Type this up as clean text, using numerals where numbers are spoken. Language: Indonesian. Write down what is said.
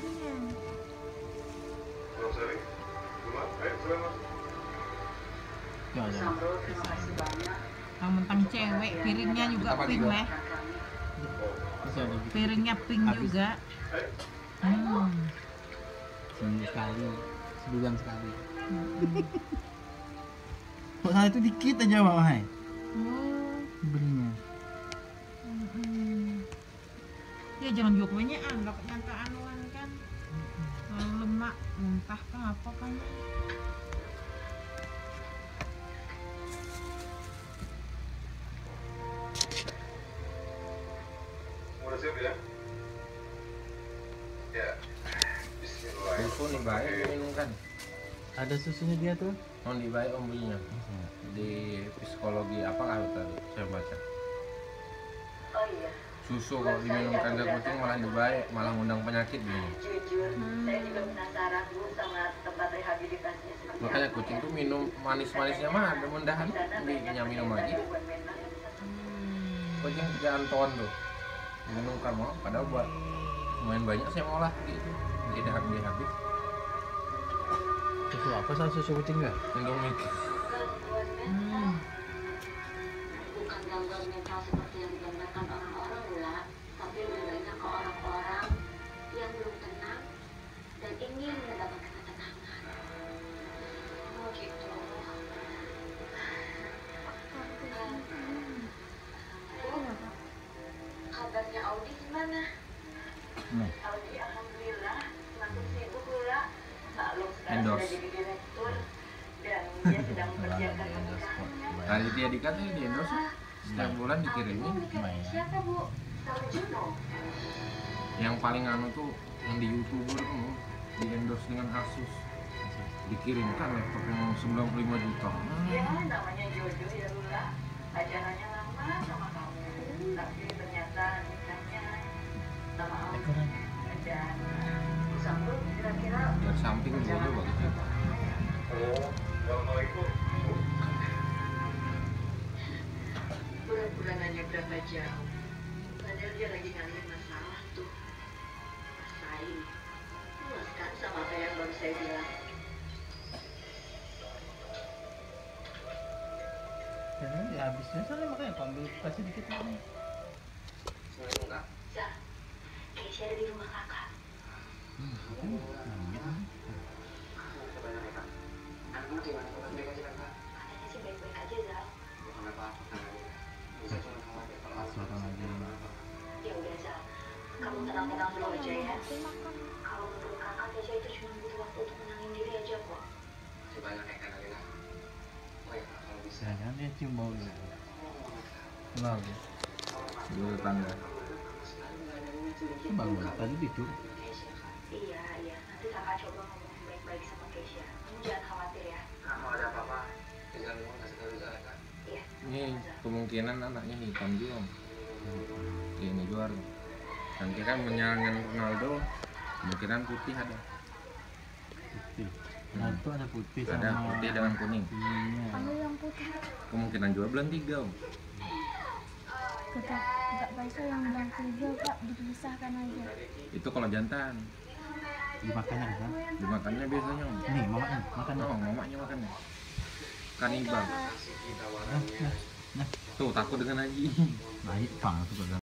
piringnya. Ya, ya. Terima kasih banyak. Mentang cewek, piringnya juga pink leh. Bisa ada gitu. Piringnya pink Habis. juga. Seminggu sekali, sebulan sekali. Hmm. Kok salah itu dikit aja Mama hai Oh. belinya. Ya jangan juga banyak lah nyangka anuan kan. Lemak, muntah kan apa kan. Udah siap ya? Ya. Bismillah. Susu nih baik minum kan. Ada susunya dia tuh. Oh di baik om belinya di psikologi apa lah tadi saya baca. Oh iya, Susu kalau diminumkan ke kucing malah dibaik, malah ngundang penyakit gini. jujur, saya juga penasaran Bu sama tempat rehabilitasinya seperti Makanya apa. kucing tuh minum manis-manisnya mah ada mendahan dia minum lagi. Kucing 3 ton tuh minum kamu padahal buat lumayan banyak saya ngolah gitu jadi habis Susu apa salah susu kucing nggak? Indomie. Bukan gangguan mental seperti yang digambarkan orang-orang pula, tapi lebih banyak ke orang-orang yang belum tenang dan ingin mendapatkan ketenangan. Oh gitu. Kabarnya Audi gimana? Audi alhamdulillah semakin sibuk pula. Maklum sekarang sudah Endorse. jadi direktur dan dia sedang mempersiapkan pernikahannya. Tadi dia dikasih di endorse setiap bulan dikirimin. Siapa Bu? Sama Juno. Yang paling anu tuh yang di YouTuber tuh di endorse dengan Asus dikirimkan laptop yang 95 juta. Ya namanya jodoh ya Lula. Pacarannya lama sama kamu, tapi ternyata nikahnya sama Audi. Dan Samsul kira-kira Dari samping juga bagus ya. Oh, assalamualaikum. pura-pura nanya berapa jauh. Padahal dia lagi ngalihin masalah tuh. Rasain. Puas kan sama apa yang baru saya bilang? Ya habisnya soalnya makanya aku ambil kasih dikit lagi. Sa, Keisha ada di rumah kakak. Katanya sih baik-baik aja, Zal. Suara lagi. Ya udah, Zal. Kamu tenang-tenang dulu aja ya. Kalau menurut kakak, Keisha itu cuma butuh waktu untuk menangin diri aja kok. Jangan dia cium bau gitu. Kenal dia. Dulu tetangga. Itu bangun tadi tidur. Iya, iya. Nanti kakak coba ngomong baik-baik sama Keisha. Kamu jangan khawatir ya. Iya. Ini kemungkinan anaknya hitam juga. Ini juara. Nanti kan menyalahkan Ronaldo, kemungkinan putih ada. Putih. Nah itu ada putih sama. Ada putih dengan kuning. Iya. Kalau yang putih Kemungkinan juga bulan 3 om. Kak Faisal yang bilang tiga Kak dipisahkan aja. Itu kalau jantan. Dimakannya kan? Dimakannya biasanya om. Nih mamanya makan. Oh, mamanya makannya. Kanibal. Nah, Tuh takut dengan Haji. naik pang tuh